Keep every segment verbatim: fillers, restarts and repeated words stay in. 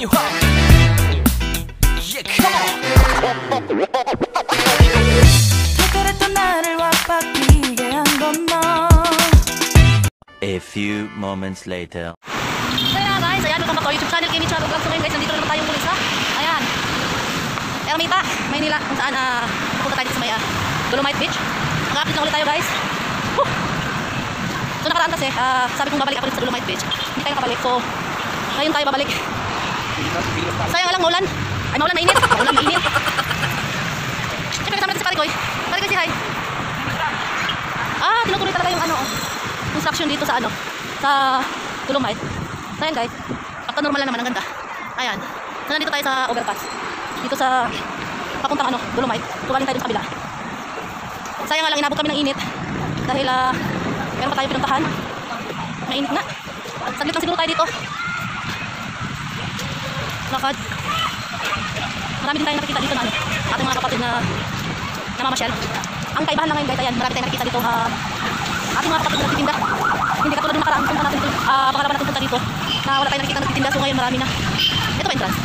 you hot. Yeah, come on. 그랬던 나를 와빠기게 한 건 너. A few moments later. So yeah guys, ayan, welcome back to our YouTube channel, Kimi Travel Vlog. So ngayon guys, nandito na naman tayong pulis ha. Ayan, Ermita, Maynila, kung saan uh, pupunta tayo dito sa may uh, Dolomite Beach. Mag-update lang ulit tayo guys. Woo! So nakaraan kasi, uh, sabi kong babalik ako dito sa Dolomite Beach. Hindi tayo nakabalik, so ngayon tayo babalik. Sayang lang, maulan. Ay, maulan, mainit. Maulan, mainit. Siyempre kasama natin si Parikoy. Parikoy, si hi. Ah, tinutuloy talaga yung ano, construction dito sa ano, sa Dolomite. So ayan guys, akta normal lang naman, ang ganda. Ayan, so nandito tayo sa overpass. Dito sa papuntang ano, Dolomite. Tuwaling tayo dun sa kabila. Sayang nga lang, inabot kami ng init. Dahil uh, meron pa tayo pinuntahan. Mainit na. Saglit lang siguro tayo dito. Lakad. Marami din tayong nakikita dito na ano, ating mga kapatid na namamasyal. Ang kaibahan lang ngayon guys, ayan, marami tayong nakikita dito uh, ating mga kapatid na nagtitinda. Hindi katulad ng nakaraan, punta natin dito, uh, pangalaman natin punta dito na wala tayong nakikita nagtitinda, so ngayon marami na. Ito pa entrance.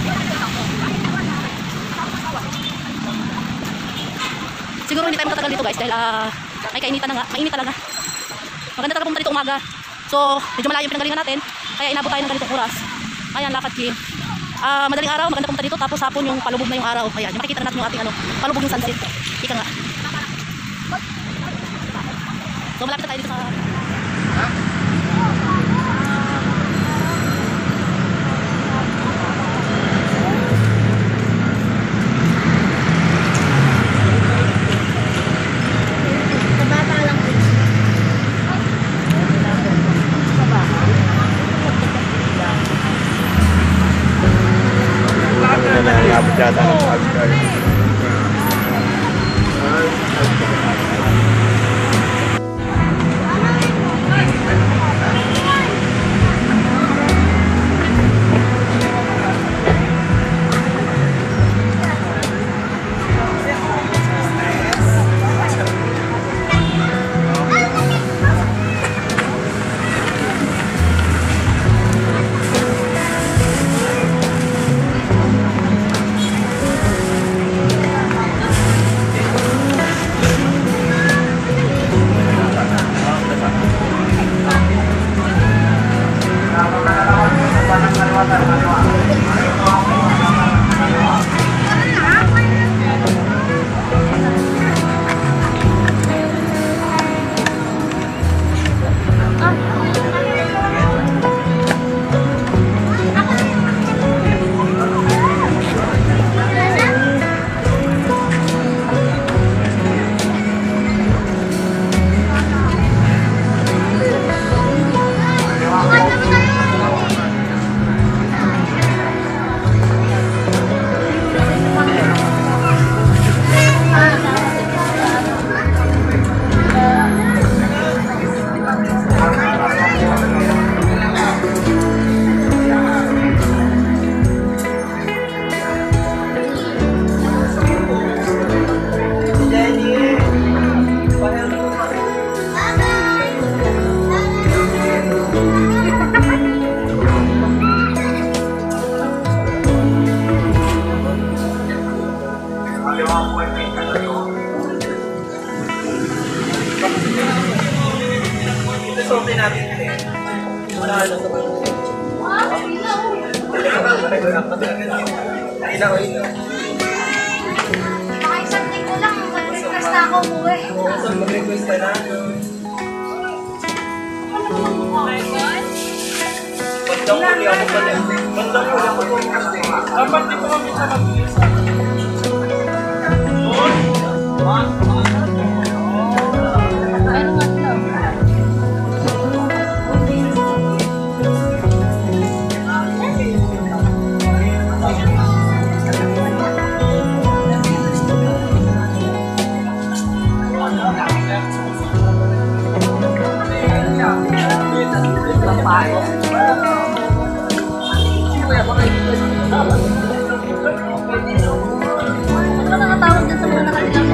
Siguro hindi tayo matatagal dito guys dahil uh, ay kainitan na nga, mainit talaga. Maganda talaga pumunta dito umaga. So medyo malayo yung pinanggalingan natin, kaya inabot tayo ng ganitong oras. Ayan, lakad clean. Uh, madaling araw, maganda pumunta dito, tapos hapon yung palubog na yung araw. Ayan, makikita na natin yung ating ano, palubog yung sunset. Ika nga. So malapit na tayo dito sa... Yata ng Oscar. Makaisang linggo lang, mag-request na ako umuwi. Mag-request ka na? Oh my God! Bandang huli ako pala. Bandang huli ako pala. Dapat di ko kami sa mag-isa. Ano nakatawag dyan sa mga nakalilang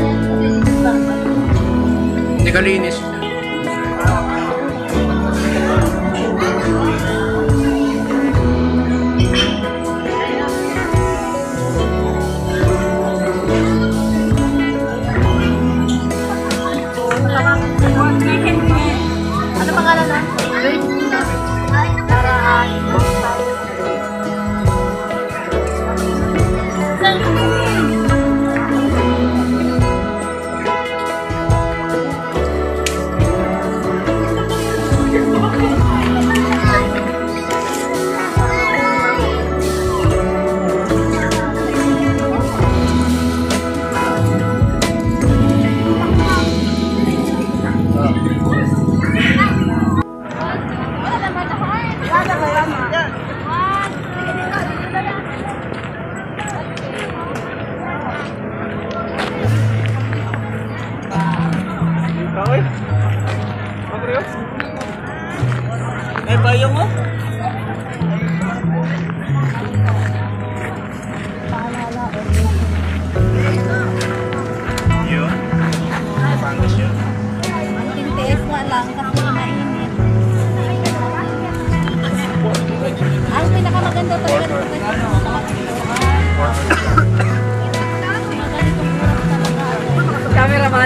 Hindi ka linis. May bayong mo? Yun. Pangas yun. Tintiis mo lang kasi mainit. Ang pinakamaganda talaga ng cameraman.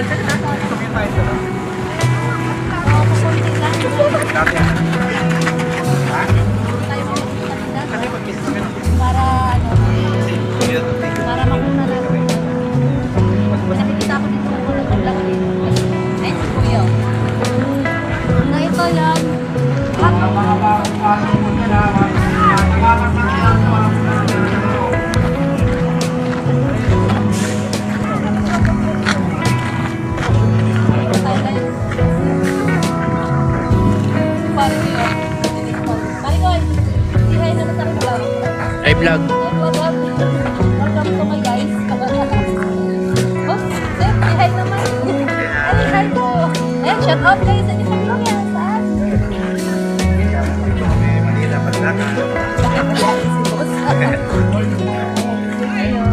Para ano, para makuna lang. Nakikita ko dito kung ano yung lang dito. Ay, si Kuya. Na ito yan. Ay, vlog. Welcome to my guys. Oh, sir, hi naman. Ay, hi po. Eh, shout out guys. Ano yung vlog yan? Saan? Manila pa na. Si boss. Ayun.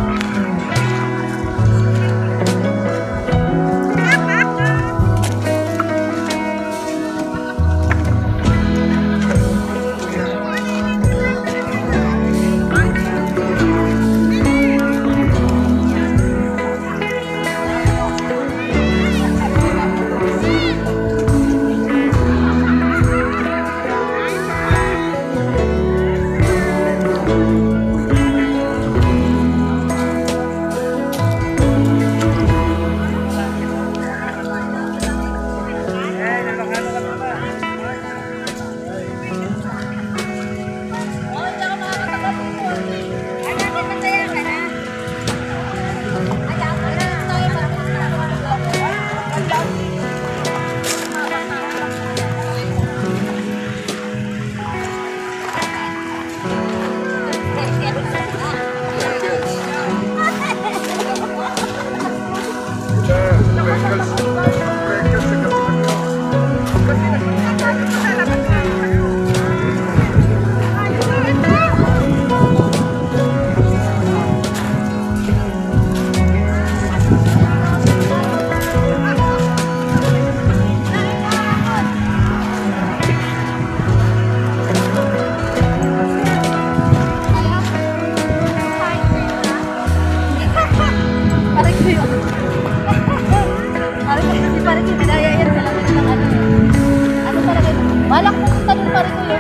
Balak mo yung tanong pa rin ko yun.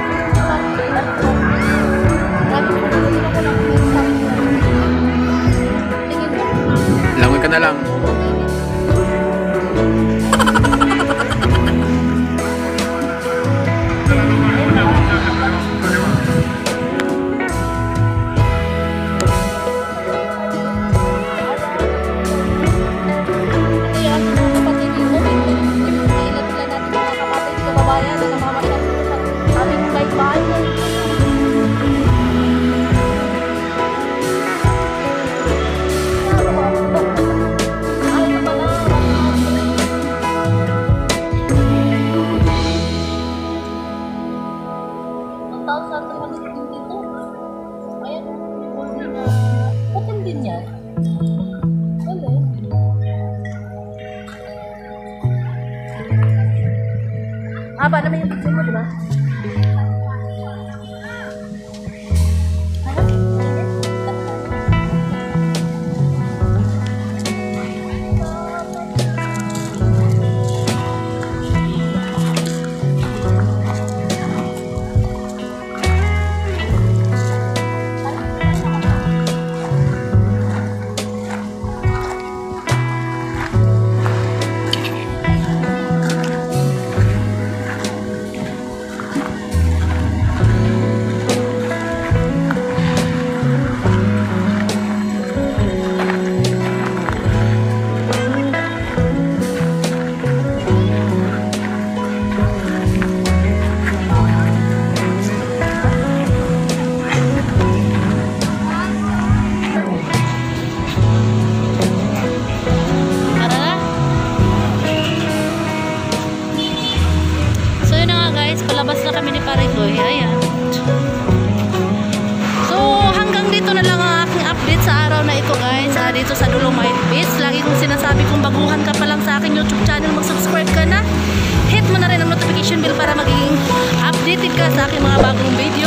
Langoy ka na lang. Haba naman yung video mo, di ba? nga guys, palabas na kami ni Parigoy. Ayan. So, hanggang dito na lang ang aking update sa araw na ito guys. Ah, dito sa Dolomite Beach. Lagi kong sinasabi kung baguhan ka pa lang sa aking YouTube channel, mag-subscribe ka na. Hit mo na rin ang notification bell para maging updated ka sa aking mga bagong video.